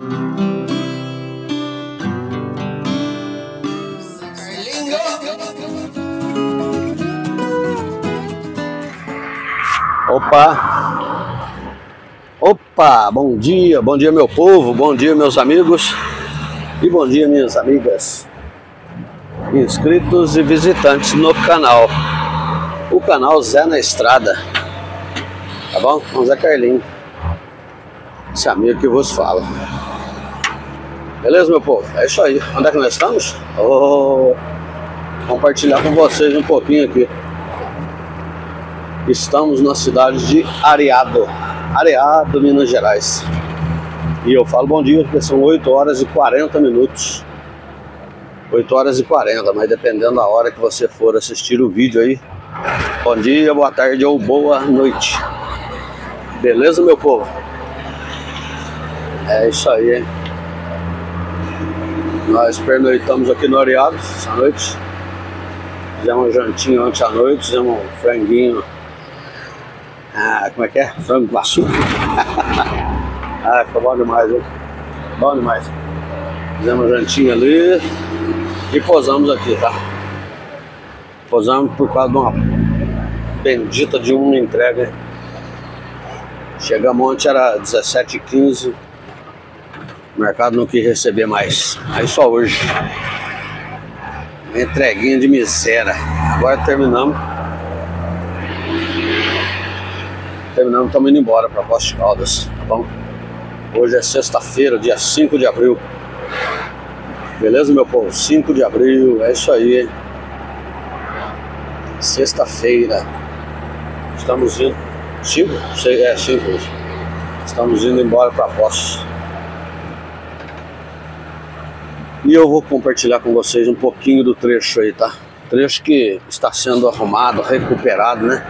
Opa, bom dia meu povo, bom dia meus amigos e bom dia minhas amigas, inscritos e visitantes no canal, o canal Zé na Estrada, tá bom? Com Zé Carlinho, esse amigo que vos fala, beleza meu povo? É isso aí, onde é que nós estamos? Vou compartilhar com vocês um pouquinho aqui. Estamos na cidade de Areado, Minas Gerais. E eu falo bom dia porque são 8 horas e 40 minutos. 8 horas e 40, mas dependendo da hora que você for assistir o vídeo aí, bom dia, boa tarde ou boa noite. Beleza, meu povo? É isso aí, hein? Nós pernoitamos aqui no Areado essa noite. Fizemos uma jantinha ontem à noite, fizemos um franguinho. Como é que é? Frango com açúcar. Ficou bom demais, hein? Bom demais. Fizemos uma jantinha ali e posamos aqui, tá? Posamos por causa de uma bendita de uma entrega, hein? Chegamos ontem, era 17h15. O mercado não quis receber mais. Aí só hoje. Uma entreguinha de miséria. Agora terminamos, estamos indo embora para Poços de Caldas, tá bom? Hoje é sexta-feira, dia 5 de abril. Beleza, meu povo? 5 de abril, é isso aí, hein? Sexta-feira. Estamos indo... 5? 5 hoje. Estamos indo embora para Poços. E eu vou compartilhar com vocês um pouquinho do trecho aí, tá? Trecho que está sendo arrumado, recuperado, né?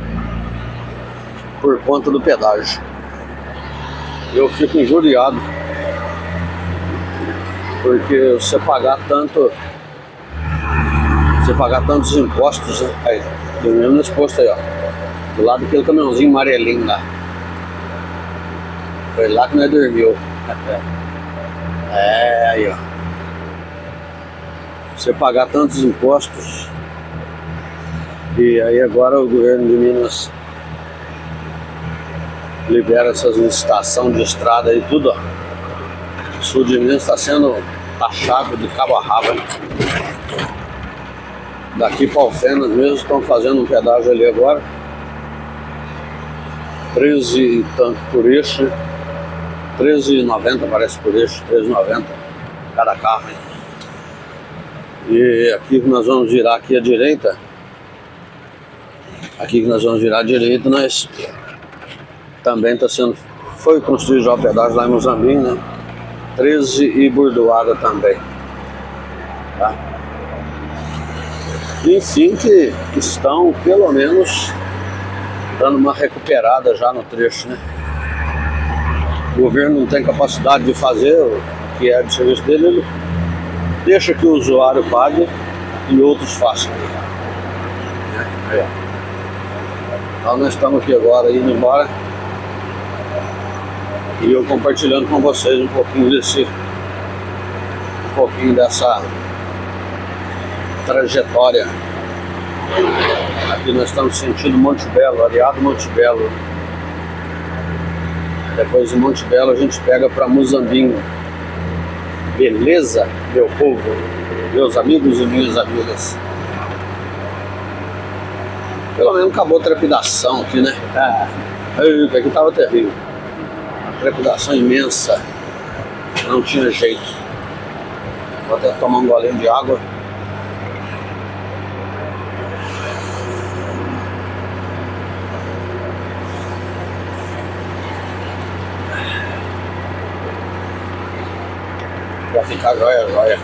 Por conta do pedágio. Eu fico injuriado porque você pagar tantos impostos, né? Aí, tem mesmo nesse posto aí, ó, do lado daquele caminhãozinho amarelinho lá. Foi lá que nós dormiu. Aí, ó, você pagar tantos impostos, e aí agora o governo de Minas libera essas licitações de estrada e tudo, ó. O sul de Minas está sendo taxado de cabo a rabo, hein? Daqui para Alfenas mesmo estão fazendo um pedágio ali agora, 13 e tanto por eixo, 13,90 parece por eixo, 13,90 cada carro, hein? E aqui que nós vamos virar aqui à direita, nós também foi construído já o pedágio lá em Muzambinho, né? 13 e Bordoada também, tá? Enfim, que estão pelo menos dando uma recuperada já no trecho, né? O governo não tem capacidade de fazer o que é de serviço dele, ele deixa que o usuário pague e outros façam. Então nós estamos aqui agora indo embora. E eu compartilhando com vocês um pouquinho dessa trajetória. Aqui nós estamos sentindo Monte Belo, Areado Monte Belo. Depois de Monte Belo a gente pega para Muzambinho. Beleza, meu povo, meus amigos e minhas amigas? Pelo menos acabou a trepidação aqui, né? Aqui tava terrível. Trepidação imensa, não tinha jeito. Vou até tomar um golinho de água. Pra ficar joia.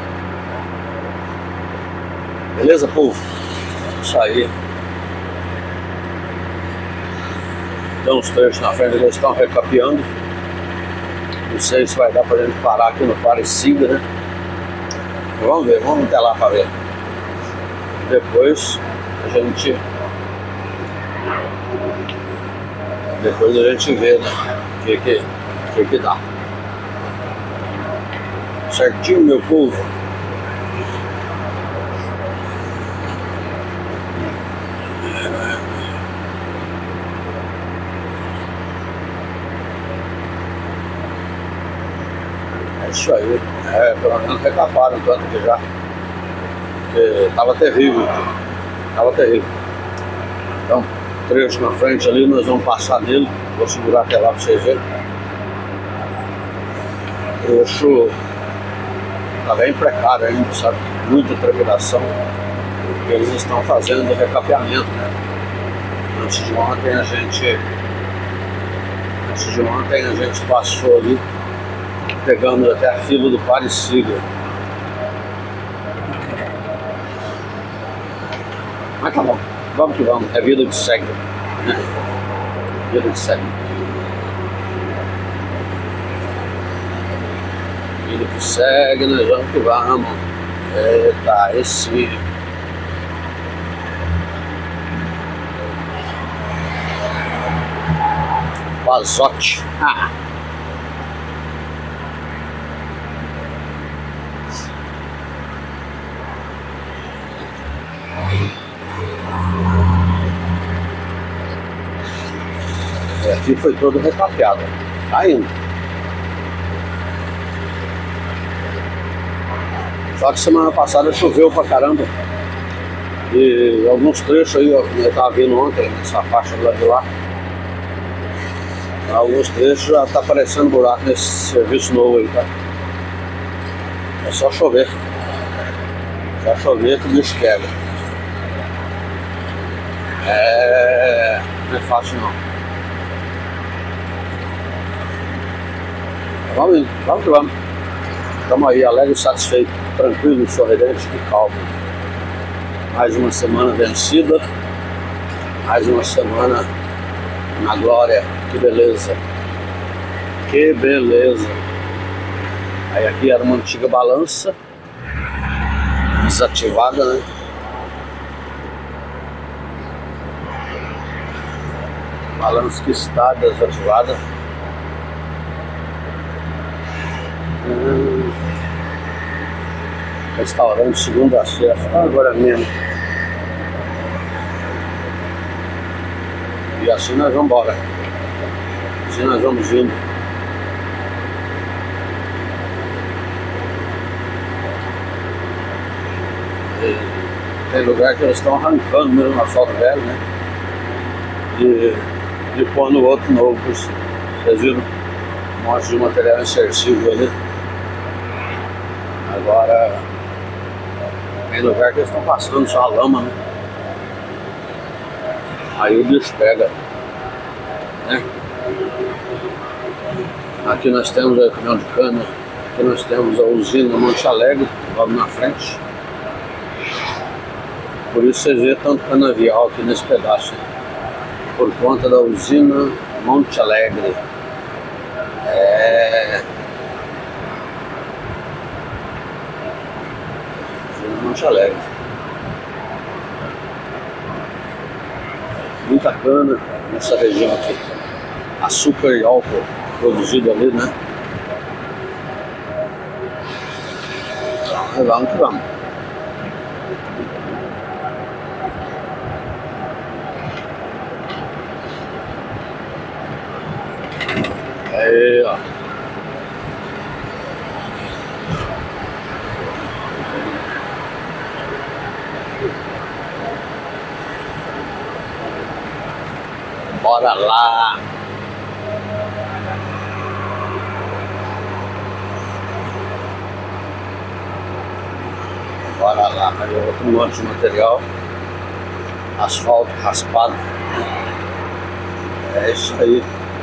Beleza, povo? Isso aí. Tem uns trechos na frente, eles estão recapeando. Não sei se vai dar pra gente parar aqui no Parecida, né? Vamos ver, vamos até lá pra ver. Depois a gente vê, né? O que dá. Certinho, meu povo? É isso aí. Pelo menos recaparam tanto que já. Porque tava terrível. Tava terrível. Então, trecho na frente ali, nós vamos passar nele. Vou segurar até lá pra vocês verem. Trecho tá bem precário ainda, sabe? Muita trepidação. Eles estão fazendo recapeamento, né? Antes de ontem a gente passou ali, pegando até a fila do Parecida. Mas tá bom, vamos que vamos, é vida que segue, né? Vida que segue. Vida que segue, nós vamos que vamos. Eita, esse... Pazote. Aqui foi todo recapeado. Tá indo. Só que semana passada choveu pra caramba. E alguns trechos aí, ó, que eu tava vendo ontem, nessa faixa do lado de lá. Alguns trechos já tá aparecendo buraco nesse serviço novo aí, tá? É só chover. Só chover que o bicho quebra. Não é fácil não. Vamos indo, vamos que vamos. Estamos aí, alegre, satisfeito, tranquilo, sorridente e calmo. Mais uma semana vencida. Mais uma semana na glória. Que beleza. Que beleza. Aí aqui era uma antiga balança desativada, né? Balança que está desativada. Restaurante segunda-feira, agora mesmo. E assim nós vamos embora. Assim nós vamos indo. E tem lugar que eles estão arrancando mesmo asfalto velho, né? E pondo outro novo. Vocês viram? Um monte de material insertível ali. Agora tem lugar que eles estão passando só a lama, né? Aí o bicho pega, né? Aqui nós temos o caminhão de cana, aqui nós temos a usina Monte Alegre, logo na frente. Por isso vocês vêem tanto canavial aqui nesse pedaço, né? Por conta da usina Monte Alegre. Monte Alegre. Muita cana nessa região aqui. Açúcar e álcool produzido ali, né? Então, vamos que vamos. Aí, ó. Bora lá! Bora lá, cadê outro monte de material? Asfalto raspado. É isso aí.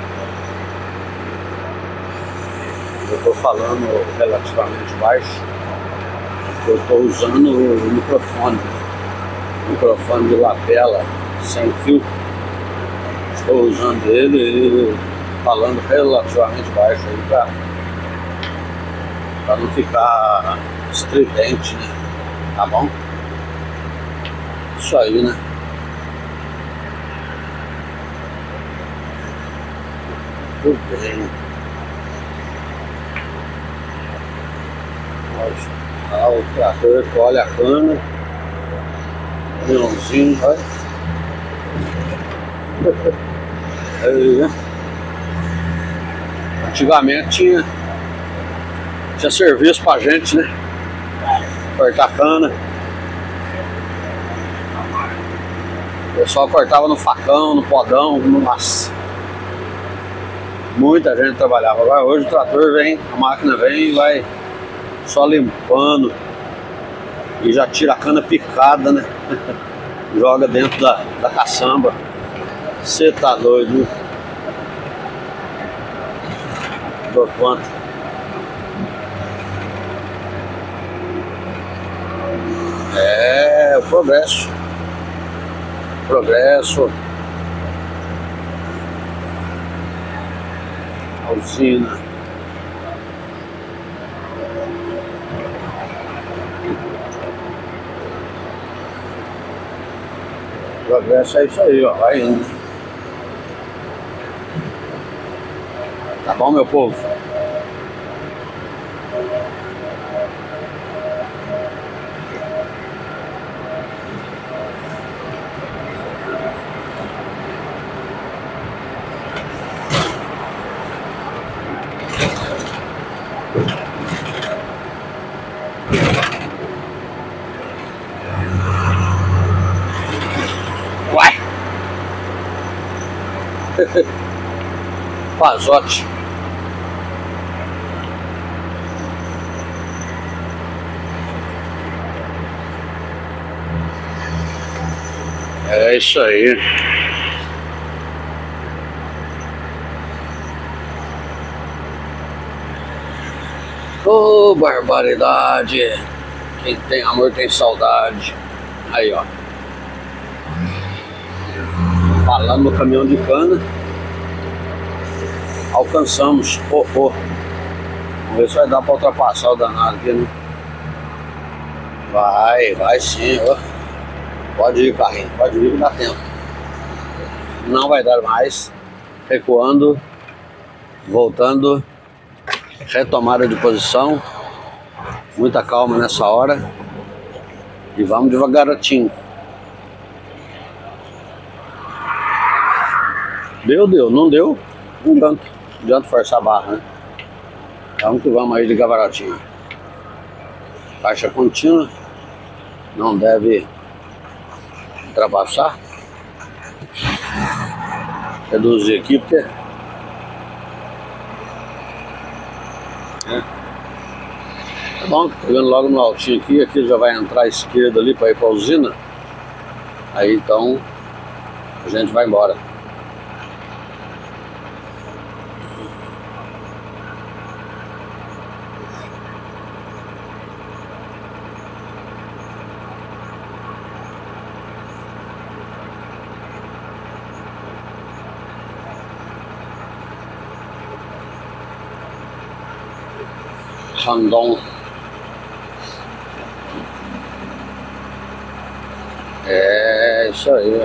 Eu estou falando relativamente baixo, porque eu estou usando o microfone de lapela sem fio. Estou usando ele e falando relativamente baixo aí para não ficar estridente, né? Tá bom? Isso aí, né? Tudo bem. O trator colhe a cana, caminhãozinho, vai. Aí, né? Antigamente tinha serviço pra gente, né? Cortar cana. O pessoal cortava no facão, no podão, no massa. Muita gente trabalhava. Agora hoje o trator vem, a máquina vem e vai só limpando. E já tira a cana picada, né? Joga dentro da caçamba. Você tá doido, viu? Dou conta. É o progresso. Progresso. A usina. Progresso é isso aí, ó. Vai indo. Tá bom, meu povo? Uai! Pazote. É isso aí. Ô, barbaridade. Quem tem amor tem saudade. Aí, ó. Falando no caminhão de cana. Alcançamos. Vamos ver se vai dar pra ultrapassar o danado aqui, né? Vai sim, ó. Pode ir, carrinho, pode ir que dá tempo. Não vai dar mais. Recuando. Voltando. Retomada de posição. Muita calma nessa hora. E vamos devagarinho. Deu, não deu. Não adianta forçar a barra, né? Vamos que vamos aí de gavaratinho. Faixa contínua. Não deve ultrapassar. Reduzir aqui porque tá bom, pegando logo no altinho aqui já vai entrar à esquerda ali para ir para a usina. Aí então a gente vai embora. Randon. É isso aí.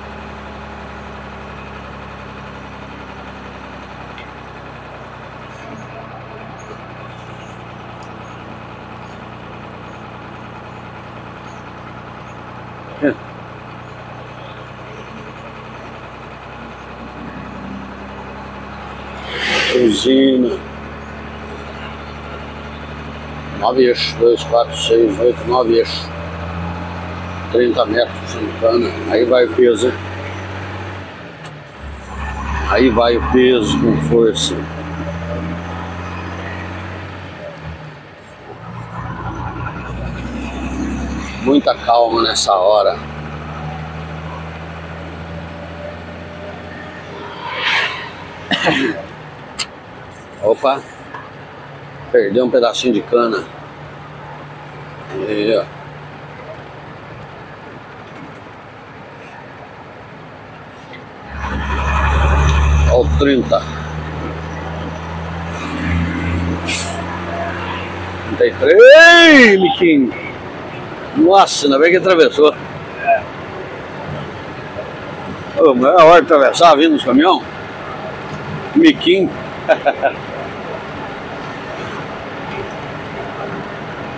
Usina. 9 eixos, 2, 4, 6, 8, 9 eixos. 30 metros de cana. Aí vai o peso, hein? Aí vai o peso com força. Muita calma nessa hora. Opa! Perdeu um pedacinho de cana. E, ó. Ó o 30. 33. Ei, Miquinho! Nossa, ainda bem que atravessou. Ô, mas é a hora de atravessar vindo nos caminhão. Miquinho.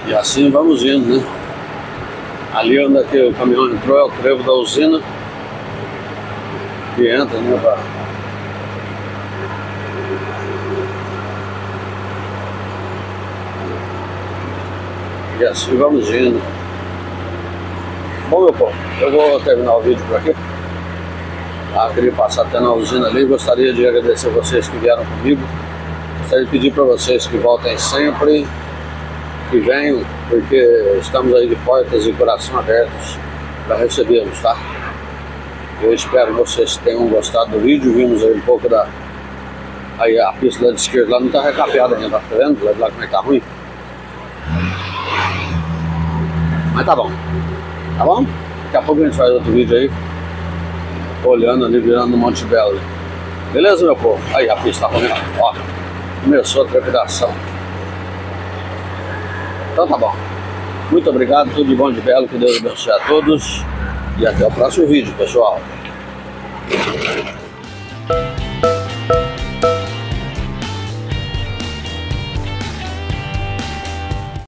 E assim vamos indo, né? Ali onde é que o caminhão entrou é o trevo da usina que entra, né? E assim vamos indo. Bom, meu povo, eu vou terminar o vídeo por aqui. Queria passar até na usina ali. Gostaria de agradecer vocês que vieram comigo. Gostaria de pedir para vocês que voltem sempre, que venham, porque estamos aí de portas e coração abertos para recebê-los, tá? Eu espero que vocês tenham gostado do vídeo. Vimos aí um pouco da... Aí a pista lá de esquerda lá não está recapeada ainda, tá vendo? Lá como é que tá ruim. Mas tá bom. Tá bom? Daqui a pouco a gente faz outro vídeo aí, olhando ali, virando no Monte Belo. Beleza, meu povo? Aí a pista tá ruim, ó. Começou a trepidação. Então tá bom. Muito obrigado, tudo de bom de belo, que Deus abençoe a todos. E até o próximo vídeo, pessoal.